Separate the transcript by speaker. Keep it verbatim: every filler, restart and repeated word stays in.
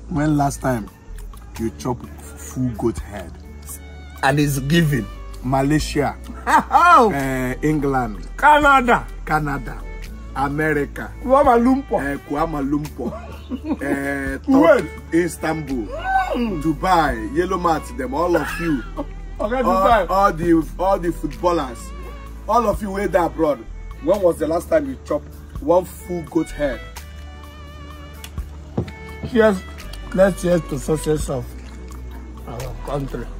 Speaker 1: When last time you chop full goat head?
Speaker 2: And it's given.
Speaker 1: Malaysia, uh, England,
Speaker 2: Canada,
Speaker 1: Canada, America,
Speaker 2: Kuala Lumpur,
Speaker 1: uh, Kuala Lumpur, uh, Istanbul, mm. Dubai, Yellow Mat, them, all of you,
Speaker 2: okay,
Speaker 1: all, all the all the footballers, all of you way there abroad. When was the last time you chopped one full goat head?
Speaker 2: Cheers, let's cheers to success of our country.